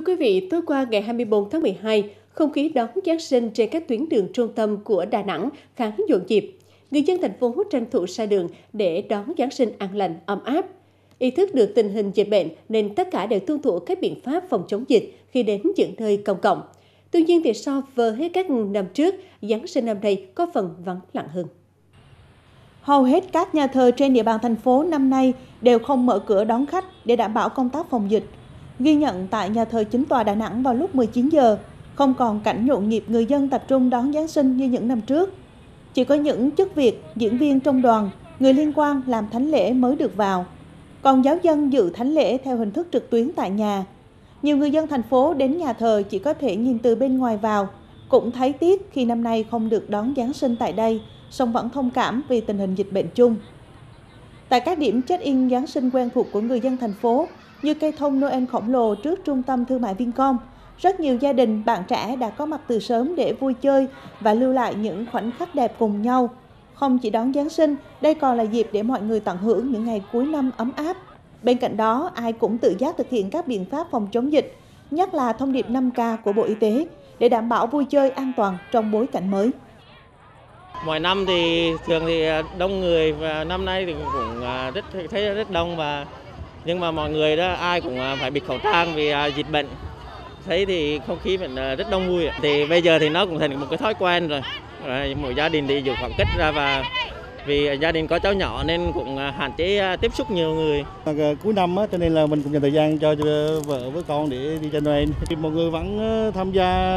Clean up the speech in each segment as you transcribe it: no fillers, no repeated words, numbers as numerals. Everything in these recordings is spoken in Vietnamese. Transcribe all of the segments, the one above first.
quý vị, tối qua ngày 24 tháng 12, không khí đón Giáng sinh trên các tuyến đường trung tâm của Đà Nẵng khá nhộn nhịp. Người dân thành phố tranh thủ ra đường để đón Giáng sinh an lành, ấm áp. Ý thức được tình hình dịch bệnh nên tất cả đều tuân thủ các biện pháp phòng chống dịch khi đến những nơi công cộng. Tuy nhiên thì so với các năm trước, Giáng sinh năm nay có phần vắng lặng hơn. Hầu hết các nhà thờ trên địa bàn thành phố năm nay đều không mở cửa đón khách để đảm bảo công tác phòng dịch. Ghi nhận tại nhà thờ Chính tòa Đà Nẵng vào lúc 19 giờ, không còn cảnh nhộn nhịp người dân tập trung đón Giáng sinh như những năm trước. Chỉ có những chức việc, diễn viên trong đoàn, người liên quan làm thánh lễ mới được vào. Còn giáo dân dự thánh lễ theo hình thức trực tuyến tại nhà. Nhiều người dân thành phố đến nhà thờ chỉ có thể nhìn từ bên ngoài vào, cũng thấy tiếc khi năm nay không được đón Giáng sinh tại đây, song vẫn thông cảm vì tình hình dịch bệnh chung. Tại các điểm check-in Giáng sinh quen thuộc của người dân thành phố, như cây thông Noel khổng lồ trước trung tâm thương mại Vincom, rất nhiều gia đình, bạn trẻ đã có mặt từ sớm để vui chơi và lưu lại những khoảnh khắc đẹp cùng nhau. Không chỉ đón Giáng sinh, đây còn là dịp để mọi người tận hưởng những ngày cuối năm ấm áp. Bên cạnh đó, ai cũng tự giác thực hiện các biện pháp phòng chống dịch, nhất là thông điệp 5K của Bộ Y tế, để đảm bảo vui chơi an toàn trong bối cảnh mới. Mọi năm thì thường thì đông người và năm nay thì cũng thấy rất đông, nhưng mà mọi người đó ai cũng phải bịt khẩu trang vì dịch bệnh. Thấy thì không khí mình rất đông vui. Thì bây giờ thì nó cũng thành một cái thói quen rồi. Mỗi gia đình thì giữ khoảng cách ra, và vì gia đình có cháu nhỏ nên cũng hạn chế tiếp xúc nhiều người. Cuối năm á, cho nên là mình cũng dành thời gian cho vợ với con để đi chơi Noel. Thì mọi người vẫn tham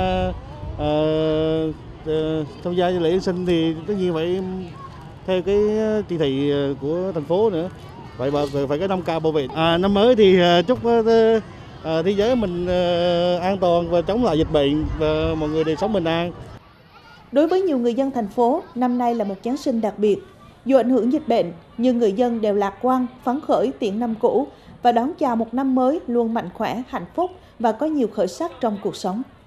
gia lễ Giáng sinh thì tất nhiên phải theo cái chỉ thị của thành phố nữa. Phải cái 5K bảo vệ. Năm mới thì chúc thế giới mình an toàn và chống lại dịch bệnh và mọi người đều sống bình an. Đối với nhiều người dân thành phố, năm nay là một Giáng sinh đặc biệt. Dù ảnh hưởng dịch bệnh, nhưng người dân đều lạc quan, phấn khởi tiễn năm cũ và đón chào một năm mới luôn mạnh khỏe, hạnh phúc và có nhiều khởi sắc trong cuộc sống.